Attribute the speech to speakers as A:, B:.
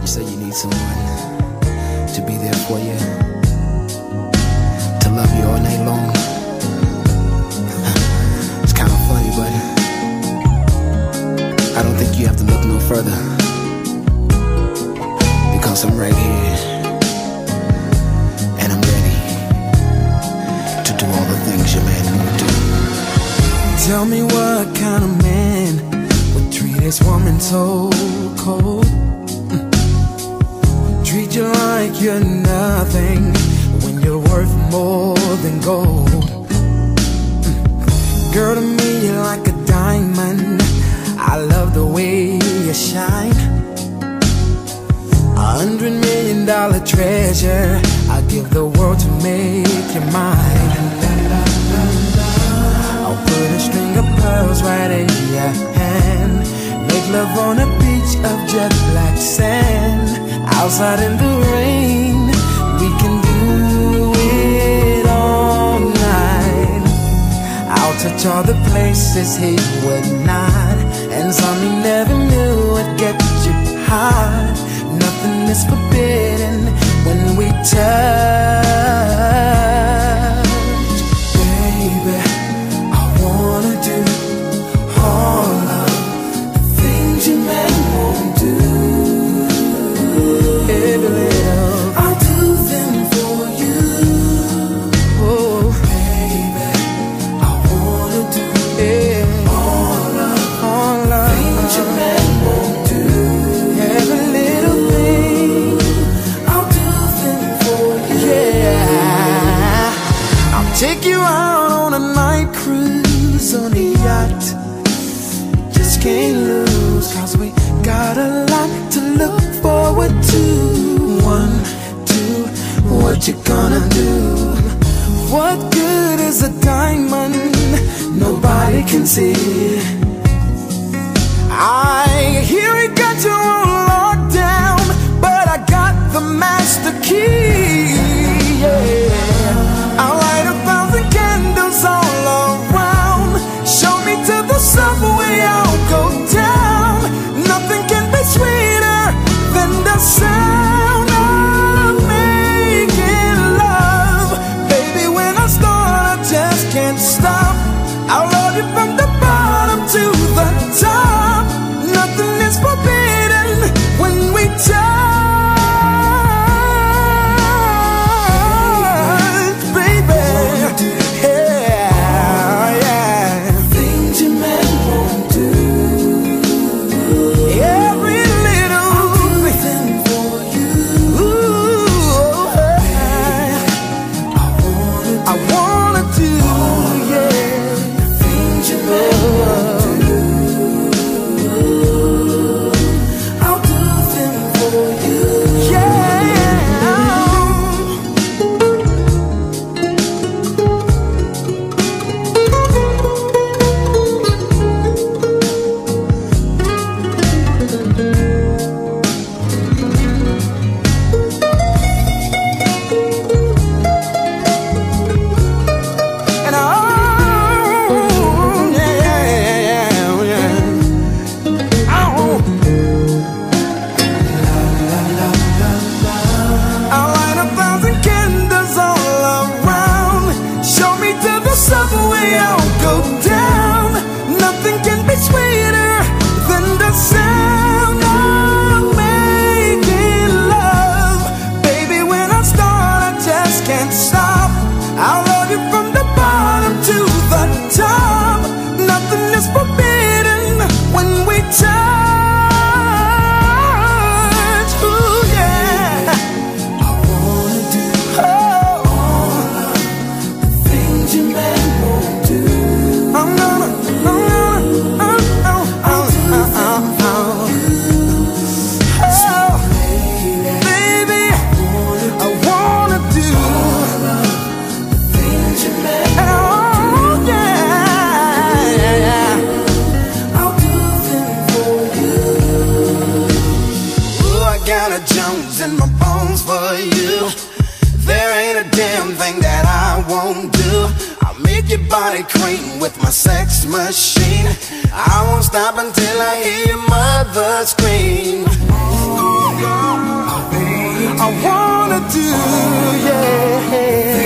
A: say you need someone to be there for you, to love you all night long. It's kind of funny, but I don't think you have to look no further, because I'm right here, and I'm ready to do all the things your man won't do.
B: Tell me what kind of man would treat his woman so cold, treat you like you're nothing when you're worth more than gold. Girl, to me you're like a diamond, I love the way you shine. $100 million treasure, I'd give the world to make you mine. I'll put a string of pearls right in your hand, make love on a beach of jet black sand. Outside in the rain, we can do it all night. I'll touch all the places he would not, and some he never knew would get you hot. Nothing is forbidden when we touch. Baby, I wanna do all of the things your man won't do. Every little, I'll do them for you. Oh, baby, I wanna do all of the things your man won't do. Every little thing, I'll do them for you. Yeah, I'll take you out on a night cruise on a yacht. Just can't lose, 'cause we got a lot to look forward to. 1, 2, what you gonna do? What good is a diamond nobody can see? I hear it got you on lockdown, but I got the master key. Yeah, I'll light 1,000 candles all around. Show me to the subway, I'll go down. Nothing can be sweeter than the sound of making love. Baby, when I start, I just can't stop. I'll love you from the bottom to the top. Nothing is forbidden when we touch, baby. Yeah, yeah. Things your man won't do. Every little, I'll do them for you. Ooh, baby, I wanna do yeah, things your man won't do. I'll do them for you. And oh, yeah. Oh. I'll light 1,000 candles all around. Show me to the subway, I'll go down. Nothing can be sweeter than the sound of making love. Baby, when I start, I just can't stop. I'll love you from the bottom to the top. Nothing is forbidden when we touch. Ooh, yeah. I wanna do all of the things your man won't do. I'm gonna do them for you. So, baby, I wanna do all of the things your man won't do. And oh, yeah, I'll do them for you.
A: Ooh, I got a Jones in my bones for you. There ain't a damn thing that I won't do. I'll make your body cream with my sex machine. I won't stop until I hear your mother scream.
B: I wanna do, yeah.